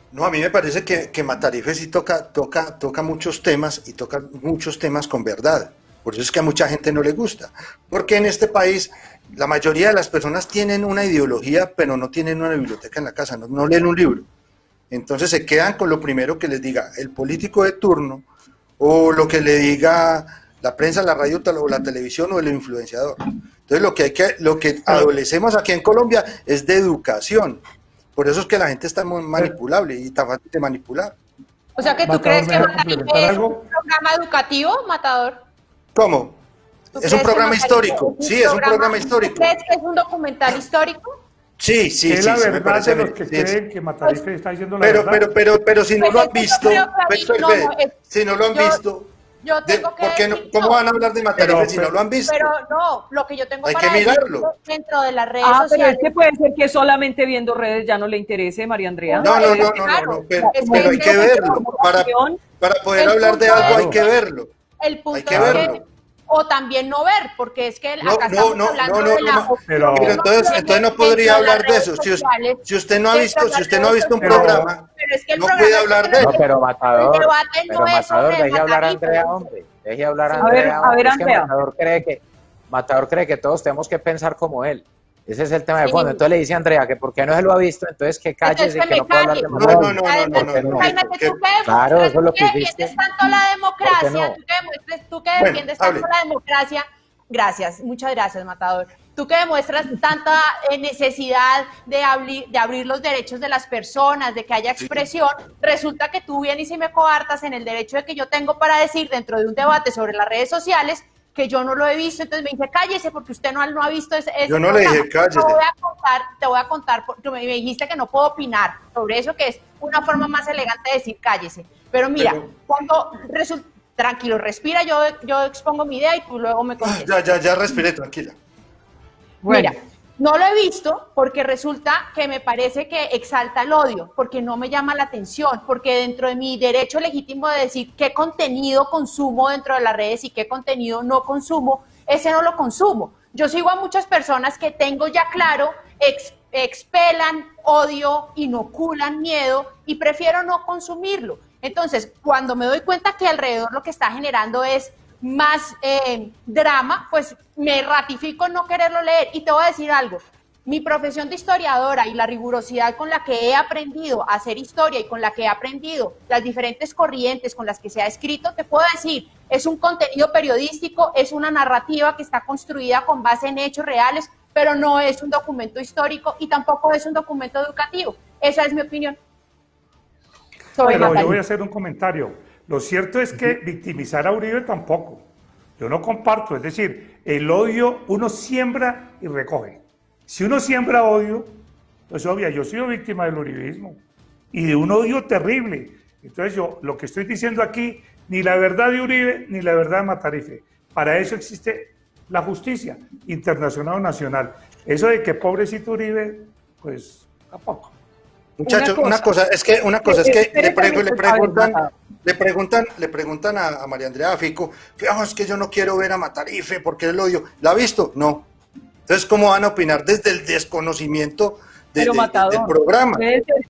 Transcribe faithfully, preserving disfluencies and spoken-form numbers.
No, a mí me parece que, que Matarife sí toca, toca, toca muchos temas y toca muchos temas con verdad. Por eso es que a mucha gente no le gusta. Porque en este país la mayoría de las personas tienen una ideología, pero no tienen una biblioteca en la casa, no, no leen un libro. Entonces se quedan con lo primero que les diga el político de turno o lo que le diga la prensa, la radio o la televisión o el influenciador. Entonces lo que hay que, lo que adolecemos aquí en Colombia es de educación. Por eso es que la gente está muy manipulable y está fácil de manipular. O sea que tú Matador, crees que ¿me deja Matarife complementar es algo? un programa educativo, Matador. ¿Cómo? Es un programa histórico. Sí, es un programa histórico. ¿Tú crees que es un documental histórico? Sí, sí, es sí, la sí, me verdad parece de a mí. los que Sí, creen sí. que Matarife está diciendo la Pero, verdad. pero, pero, pero si no Pues lo es han que yo visto, creo que a mí- pues, no, ve, no, es- si no lo han yo- visto, Yo de- tengo que ¿por qué no? decir, ¿Cómo no, van a hablar de Matarife Pero- si no lo han visto? pero no, lo que yo tengo Hay para que decir mirarlo. dentro de las redes Ah, pero sociales. es que puede ser que solamente viendo redes ya no le interese, María Andrea. No, no, es no, que no, no, claro, no, pero, es que pero hay es que que verlo. Para, para poder El hablar de punto algo hay es que verlo. El punto Hay que es verlo. que, o también no ver, porque es que No, acá no, estamos no, hablando no, no, de la no, opción pero- que Pero uno entonces, tiene entonces no dentro podría de hablar las de redes eso. Si, us- sociales, si usted no ha dentro visto, de si las usted no ha redes visto un Pero- sociales. programa, Pero es que el no programa puede es hablar que de no- eso. No, pero Matador, el debate pero no es Matador, sobre deje hablar a Matarife. Andrea, hombre, deje hablar a A ver, Andrea, a ver, hombre. Es que Andrea. Matador cree que, Matador cree que todos tenemos que pensar como él. Ese es el tema de Sí. fondo. Entonces le dice a Andrea que por qué no se lo ha visto, entonces que cállese Entonces y que me no puede hablar de calle. No, Matador. no, no, no, Además, no, ¿Por qué no, no? cálmate, porque- tú que Claro, demuestras, eso es lo tú que que hiciste. defiendes tanto la democracia, no? tú que demuestres, tú que Bueno, defiendes hable. tanto la democracia, gracias, muchas gracias, Matador. Tú que demuestras tanta eh, necesidad de, abrir, de abrir los derechos de las personas, de que haya expresión, resulta que tú vienes y me coartas en el derecho de que yo tengo para decir dentro de un debate sobre las redes sociales que yo no lo he visto, entonces me dice cállese porque usted no, no ha visto ese, ese Yo no le programa. dije, cállese. Te voy a contar, te voy a contar, porque me dijiste que no puedo opinar sobre eso, que es una forma más elegante de decir cállese. Pero mira, Pero- cuando resulta, tranquilo, respira, yo, yo expongo mi idea y tú luego me Ah, contestas. ya, ya, ya respiré, tranquila. Bueno. Mira, no lo he visto porque resulta que me parece que exalta el odio, porque no me llama la atención, porque dentro de mi derecho legítimo de decir qué contenido consumo dentro de las redes y qué contenido no consumo, ese no lo consumo. Yo sigo a muchas personas que tengo ya claro, ex, expelan odio, inoculan miedo y prefiero no consumirlo. Entonces, cuando me doy cuenta que alrededor lo que está generando es más eh, drama, pues me ratifico en no quererlo leer. Y te voy a decir algo, mi profesión de historiadora y la rigurosidad con la que he aprendido a hacer historia y con la que he aprendido las diferentes corrientes con las que se ha escrito, te puedo decir, es un contenido periodístico, es una narrativa que está construida con base en hechos reales, pero no es un documento histórico y tampoco es un documento educativo. Esa es mi opinión. Sobre Pero yo Matarife. voy a hacer un comentario. Lo cierto es que victimizar a Uribe tampoco. Yo no comparto. Es decir, el odio uno siembra y recoge. Si uno siembra odio, pues obvio, yo he sido víctima del uribismo y de un odio terrible. Entonces yo lo que estoy diciendo aquí, ni la verdad de Uribe ni la verdad de Matarife. Para eso existe la justicia internacional o nacional. Eso de que pobrecito Uribe, pues tampoco. Muchachos, Una una cosa. cosa, es que una cosa es que Espere, le, pregu- espere, le por favor, preguntan, Matador. le preguntan, le preguntan a, a María Andrea Fico, "Fijo, es que yo no quiero ver a Matarife porque el odio. ¿La ha visto? No. Entonces, ¿cómo van a opinar desde el desconocimiento de- Pero de- Matador, del programa? puede ser,